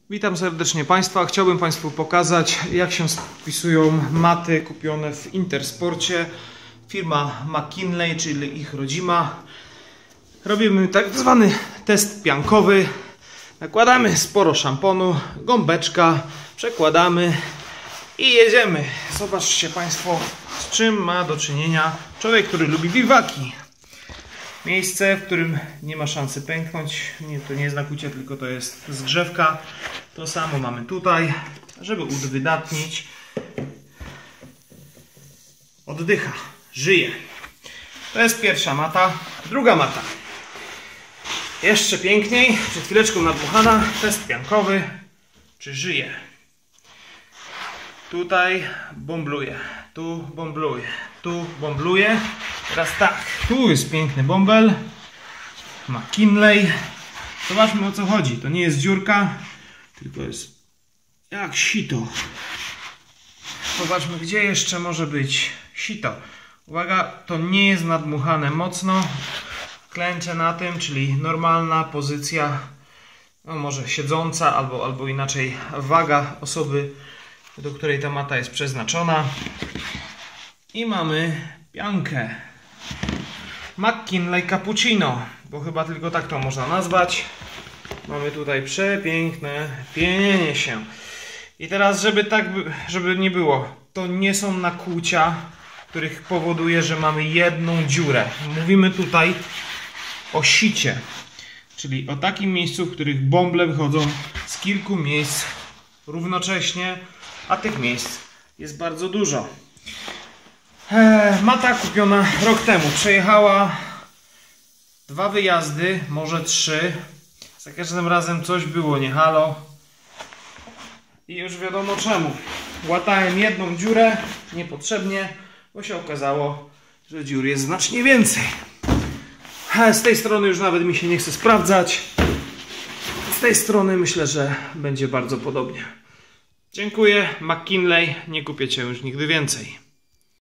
Witam serdecznie Państwa. Chciałbym Państwu pokazać, jak się spisują maty kupione w Intersporcie. Firma McKinley, czyli ich rodzima. Robimy tak zwany test piankowy. Nakładamy sporo szamponu, gąbeczka, przekładamy i jedziemy. Zobaczcie Państwo, z czym ma do czynienia człowiek, który lubi biwaki. Miejsce, w którym nie ma szansy pęknąć. Nie, to nie jest nakłucie, tylko to jest zgrzewka. To samo mamy tutaj, żeby uwydatnić. Oddycha, żyje. To jest pierwsza mata. Druga mata. Jeszcze piękniej, przed chwileczką nadmuchana. Test piankowy. Czy żyje? Tutaj bąbluje, tu bąbluje, tu bąbluje. Teraz tak, tu jest piękny bąbel McKinley. Zobaczmy, o co chodzi. To nie jest dziurka, tylko jest jak sito. Zobaczmy, gdzie jeszcze może być sito. Uwaga, to nie jest nadmuchane mocno. Klęczę na tym, czyli normalna pozycja, no może siedząca, albo inaczej waga osoby, do której ta mata jest przeznaczona. I mamy piankę McKinley Cappuccino, bo chyba tylko tak to można nazwać. Mamy tutaj przepiękne pienienie się. I teraz, żeby nie było, to nie są nakłucia, których powoduje, że mamy jedną dziurę. Mówimy tutaj o sicie, czyli o takim miejscu, w których bąble wychodzą z kilku miejsc równocześnie, a tych miejsc jest bardzo dużo. Mata kupiona rok temu. Przejechała 2 wyjazdy, może 3. Za każdym razem coś było nie halo. I już wiadomo czemu. Łatałem jedną dziurę niepotrzebnie, bo się okazało, że dziur jest znacznie więcej. Z tej strony już nawet mi się nie chce sprawdzać. Z tej strony myślę, że będzie bardzo podobnie. Dziękuję. McKinley. Nie kupię Cię już nigdy więcej.